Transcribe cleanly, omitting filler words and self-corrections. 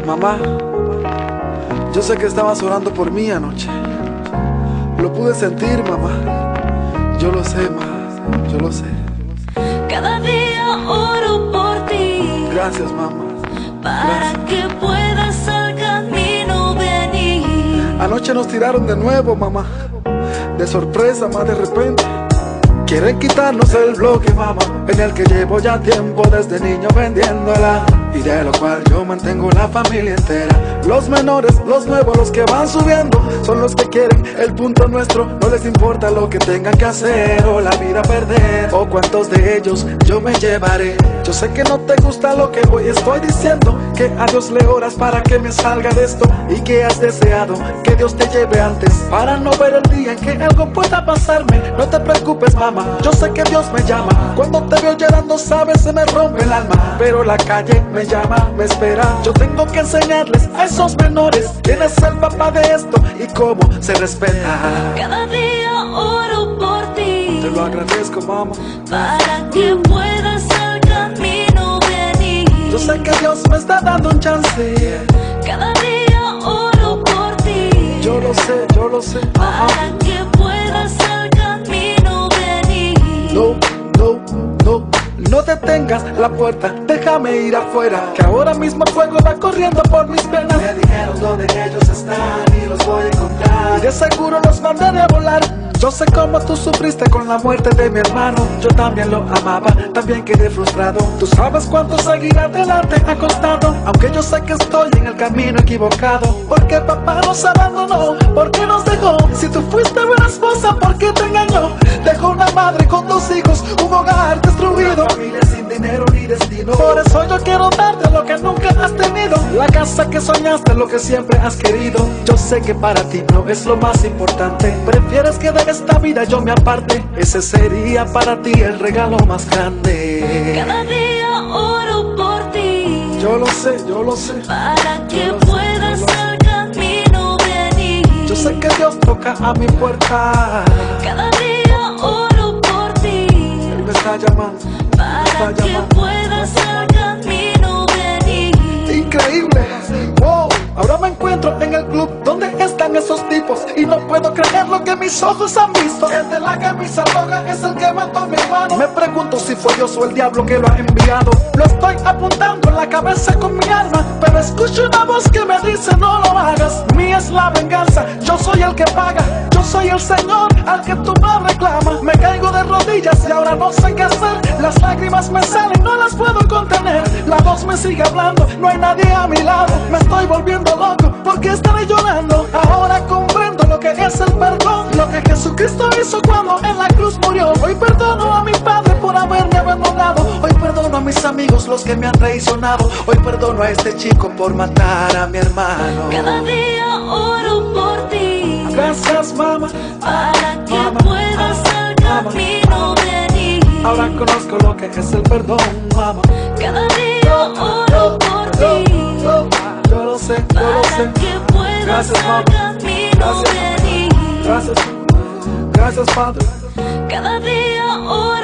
Mamá, yo sé que estabas orando por mí anoche. Lo pude sentir, mamá. Yo lo sé, ma, yo lo sé. Cada día oro por ti. Gracias, mamá. Para que puedas al camino venir. Anoche nos tiraron de nuevo, mamá. De sorpresa, más de repente. Quieren quitarnos el bloque, mamá, en el que llevo ya tiempo desde niño vendiéndola, y de lo cual yo mantengo la familia entera. Los menores, los nuevos, los que van subiendo, son los que quieren el punto nuestro. No les importa lo que tengan que hacer o la vida perder, o cuántos de ellos yo me llevaré. Yo sé que no te gusta lo que hoy estoy diciendo, que a Dios le oras para que me salga de esto, y que has deseado que Dios te lleve antes, para no ver el día en que algo pueda pasarme. No te preocupes, mamá, yo sé que Dios me llama. Cuando te veo llorando, sabes, se me rompe el alma, pero la calle me llama, me espera. Yo tengo que enseñarles a esos menores quién es el papá de esto y cómo se respeta. Cada día oro por ti. Te lo agradezco, mamá. Para que puedas al camino venir. Yo sé que Dios me está dando un chance. Cada día oro por ti. Yo lo sé, yo lo sé. Para que puedas al camino venir. No, no, no, no detengas la puerta, déjame ir afuera, que ahora mismo el fuego va corriendo por mis venas. Me dijeron dónde ellos están y los voy a encontrar, y de seguro los mandaré a volar. Yo sé cómo tú sufriste con la muerte de mi hermano. Yo también lo amaba, también quedé frustrado. Tú sabes cuánto seguir adelante ha costado, aunque yo sé que estoy en el camino equivocado. Porque papá nos abandonó, porque nos dejó. Si tú fuiste buena esposa, ¿por qué te engañó? Dejó una madre con 2 hijos, un hogar destruido, familia sin dinero ni destino. Por eso yo quiero darte lo que nunca has tenido, la casa que soñaste, lo que siempre has querido. Yo sé que para ti no es lo más importante, prefieres que de esta vida yo me aparte. Ese sería para ti el regalo más grande. Cada día oro por ti. Yo lo sé, yo lo sé. Para que puedas al camino venir. Yo sé que Dios toca a mi puerta. Cada día oro por ti. Él me está llamando. Para que puedas al camino venir. Increíble, wow. Ahora me encuentro en el club donde están esos tipos, y no puedo creer lo que mis ojos han visto. El de la camisa roja es el que mató a mi hermano. Me pregunto si fue Dios o el diablo que lo ha enviado. Lo estoy apuntando en la cabeza con mi alma, pero escucho una voz que me dice no lo hagas. Mía es la venganza, yo soy el que paga. Yo soy el Señor al que tú me reclamas. Me caigo de rodillas y ahora no sé qué hacer. Las lágrimas me salen, no las puedo contener. La voz me sigue hablando, no hay nadie a mi lado. Me estoy volviendo loco, ¿por qué estaré llorando? Ahora comprendo lo que es el perdón, lo que Jesucristo hizo cuando en la cruz murió. Hoy perdono a mi padre por haberme abandonado. Hoy perdono a mis amigos, los que me han traicionado. Hoy perdono a este chico por matar a mi hermano. Cada día oro por ti. Gracias, mamá. Para que puedas al camino venir. Ahora conozco lo que es el perdón, mamá. Cada día oro por ti. Yo lo sé, yo lo sé. Para que puedas Gracias, al mamá. camino venir. Gracias, gracias, Padre. Cada día oro